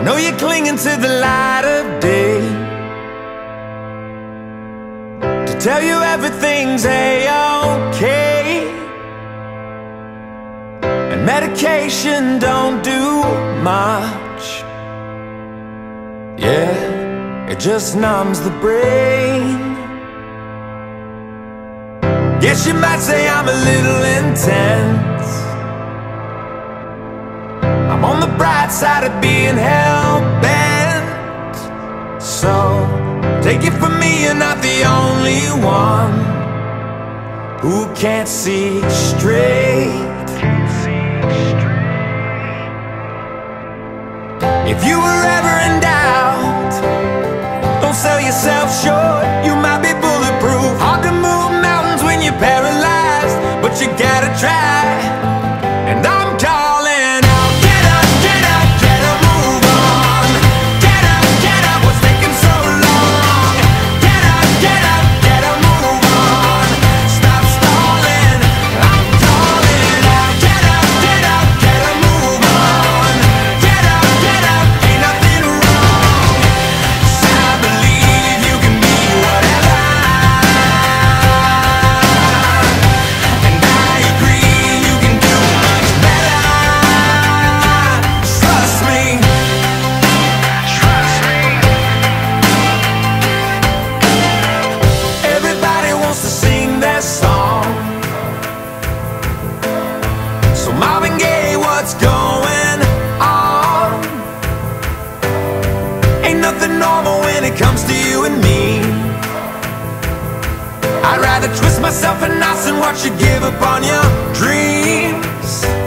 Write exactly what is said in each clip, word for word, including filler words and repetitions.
know you're clinging to the light of day, to tell you everything's a-okay. And medication don't do much. Yeah, it just numbs the brain. Guess you might say I'm a little intense. I'm on the bright side of being hell-bent. So, take it from me, you're not the only one who can't see straight. If you were ever in doubt, don't sell yourself short. You might be bulletproof. Hard to move mountains when you're paralyzed, but you gotta try. And I'm calling out, get up, get up, get up, move on. Get up, get up, what's taking so long? Get up, get up, get up, move on. Stop stalling, I'm calling out. Get up, get up, get up, move on. Get up, get up, ain't nothing wrong. 'Cause I believe you can be whatever. And I agree you can do much better. Trust me, trust me. Everybody wants to sing their song. So Marvin Gaye, what's going on? Ain't nothing normal when it comes to you and me. I'd rather twist myself in knots than watch you give up on your dreams.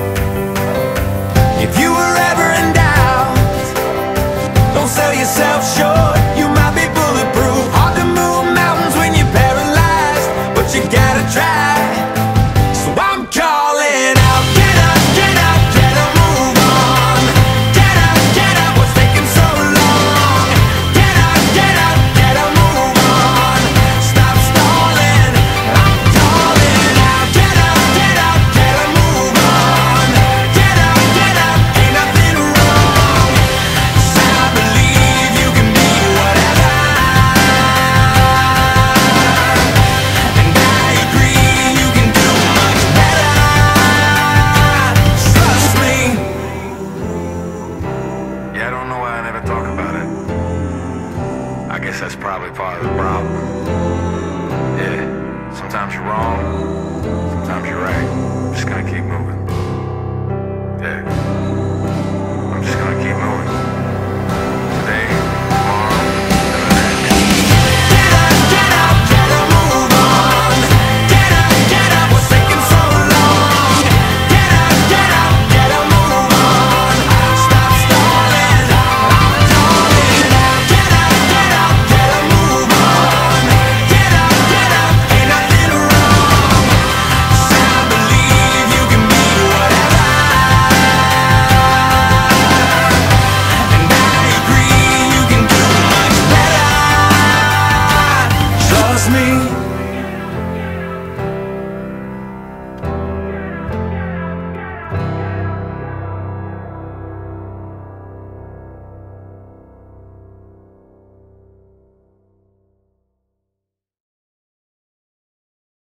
If you were ever in doubt, don't sell yourself short. You might be bulletproof. Hard to move mountains when you're paralyzed, but you gotta try. So I'm calling out, get up, get up, get up, move on. Get up, get up, what's taking so long? Get up, get up, get up, move on. Stop stalling, I'm calling out. Get up, get up, get up, move on. Get up, get up, ain't nothing wrong. 'Cause I believe you can be whatever. And I agree you can do much better. Trust me. Yeah, I don't know why I never talk about it. I guess that's probably part of the problem. Yeah, sometimes you're wrong, sometimes you're right. Just gonna keep moving.